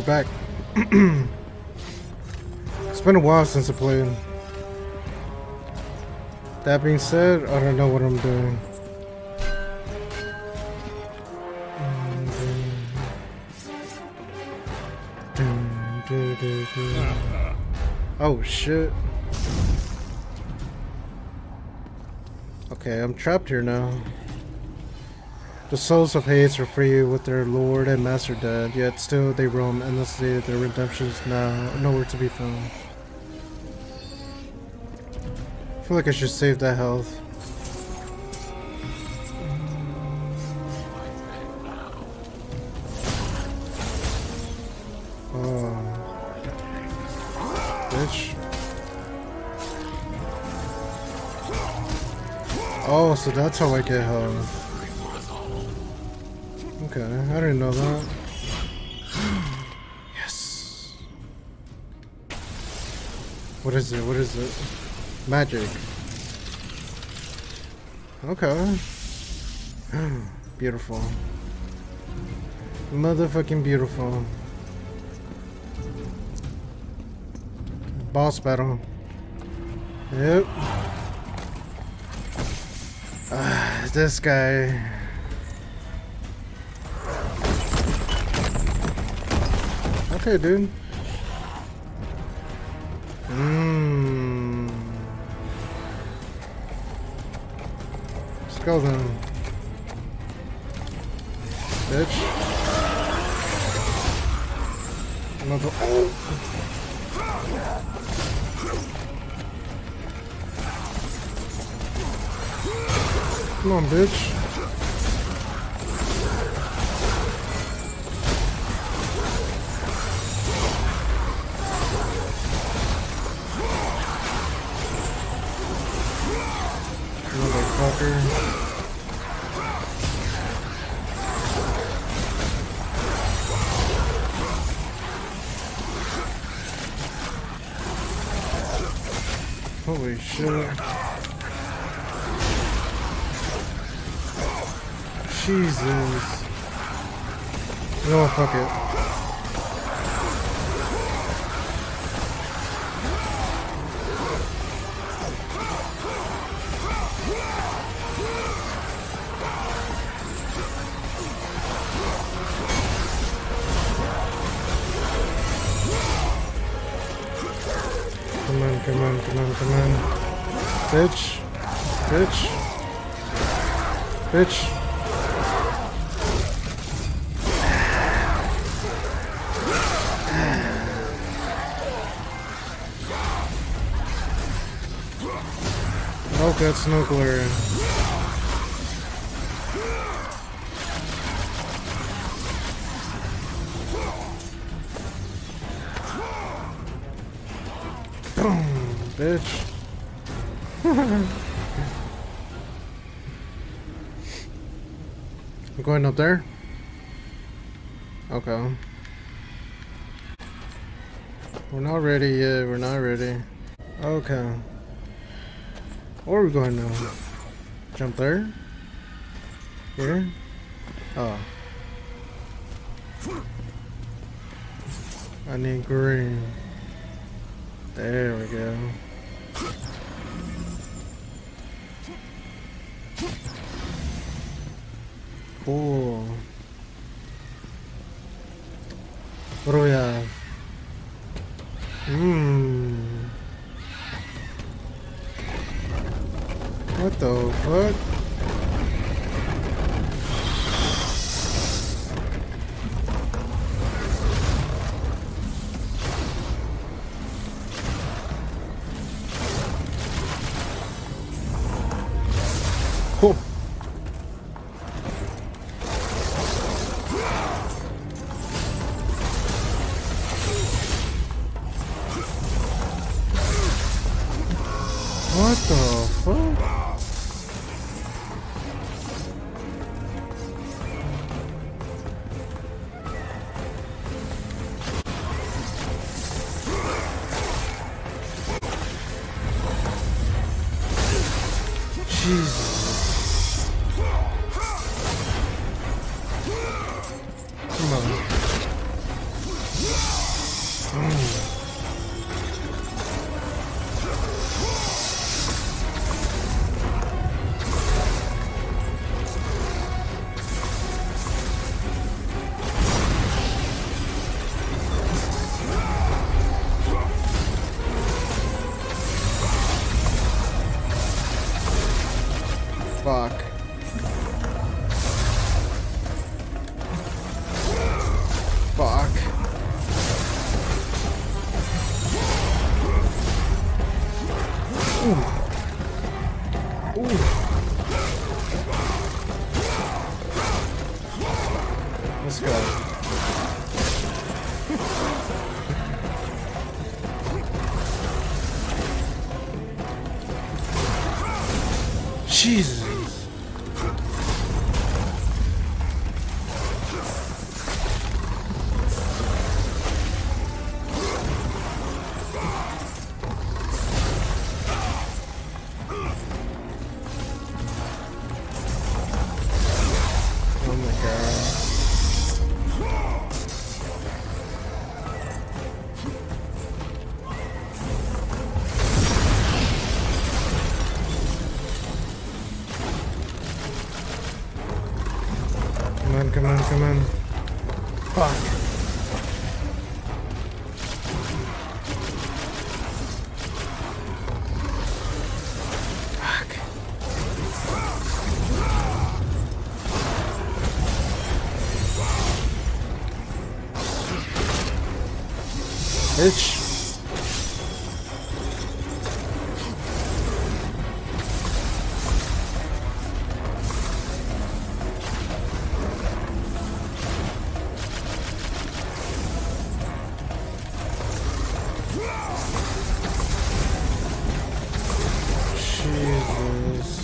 we're back. It's been a while since I played. That being said, I don't know what I'm doing. Oh shit. Okay, I'm trapped here now. The souls of Hades are free with their lord and master dead, yet still they roam endlessly. Their redemption is now nowhere to be found. I feel like I should save that health. Oh. Bitch. Oh, so that's how I get health. Okay, I didn't know that. Yes. What is it? What is it? Magic. Okay. Beautiful. Motherfucking beautiful. Boss battle. Yep. This guy. Okay, dude. Let's go then. Bitch. Another. Oh. Come on, bitch. Motherfucker. Holy shit. Jesus. No, fuck it. Come on, come on, come on, come on. Bitch. Bitch. Bitch. Oh, that's nuclear. Boom, bitch. I'm going up there? Okay. We're not ready yet, we're not ready. Okay. Where are we going now? Jump there? Here? Oh. I need green. There we go. Cool. What do we have? What the fuck? Oh. What the fuck? Jesus. Come on. Fuck. Fuck. Ooh. Ooh. Let's go. Jesus. Oh my god. Come on, come on, come on. Fuck. Fuck. Bitch. Jesus.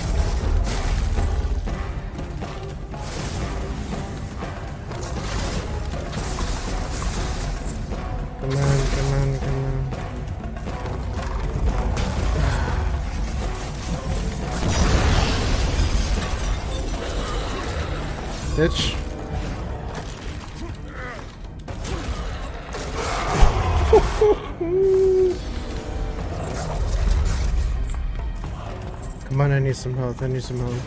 Come on, come on, come on. Bitch. Come on, I need some health, I need some health.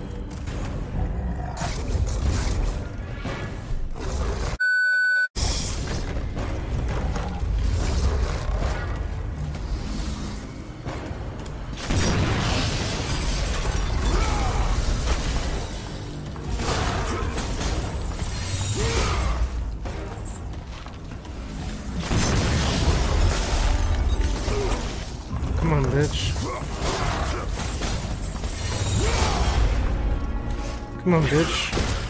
Come on, bitch. Come on, bitch.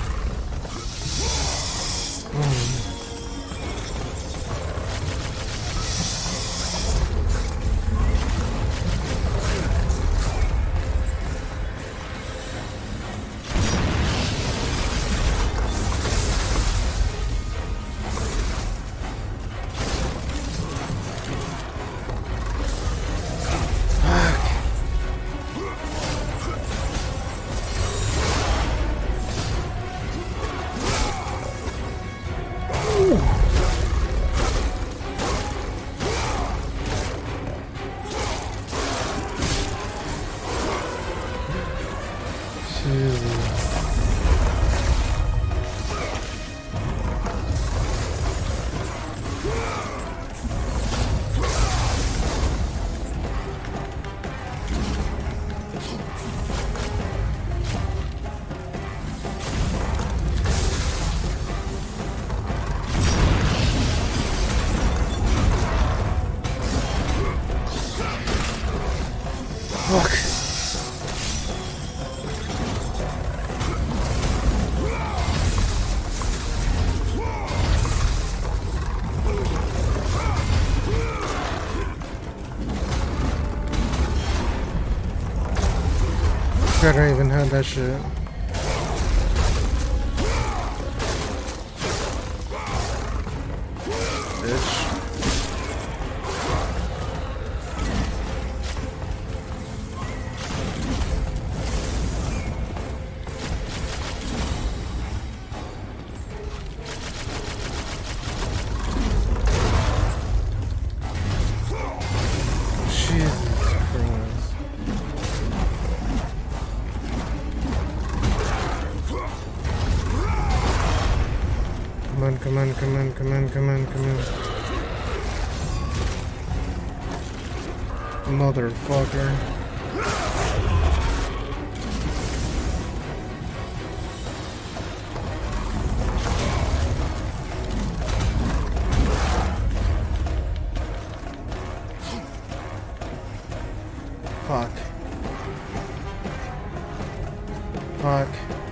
Fuck. I don't even have that shit. Bitch. Come on, come on, come on, come on, come on. Motherfucker. Fuck. Fuck.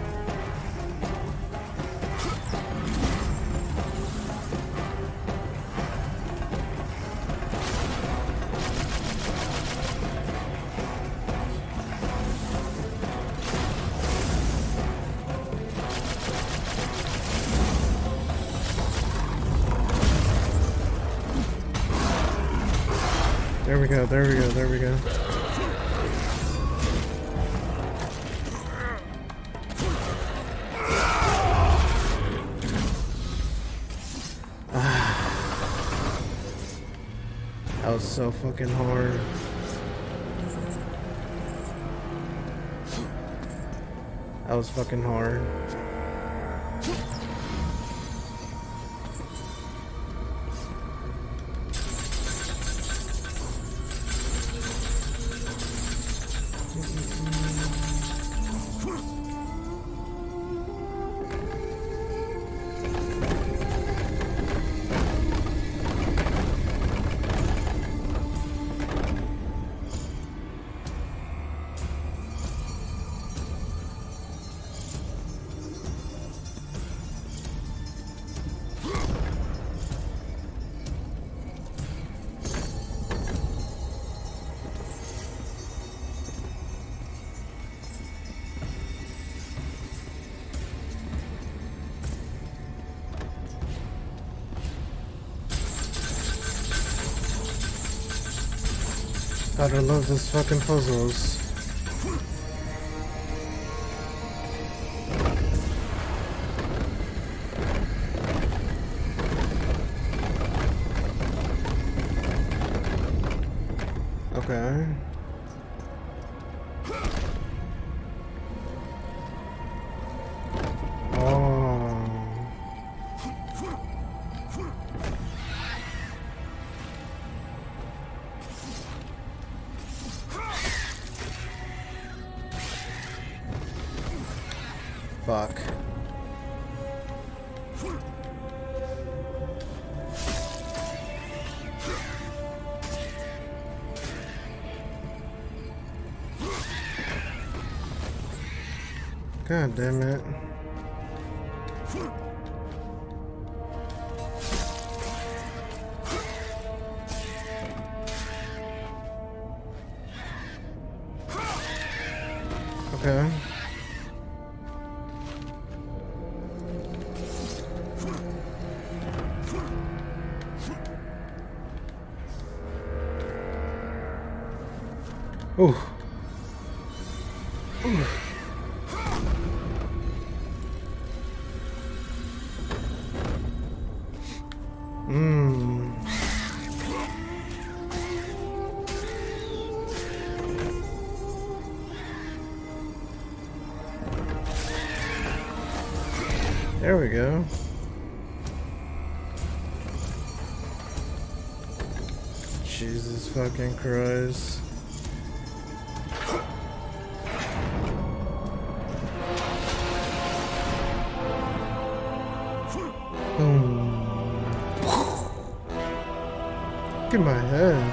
There we go, there we go, there we go. That was so fucking hard. That was fucking hard. God, I love these fucking puzzles. Okay. Fuck. God damn it. Okay. Ooh. Ooh. There we go. Jesus fucking Christ. Look at my head.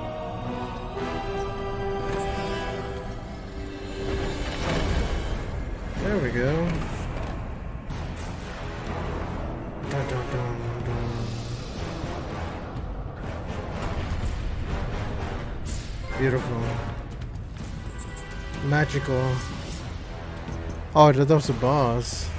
There we go. Dun, dun, dun, dun. Beautiful. Magical. Oh, that was a boss.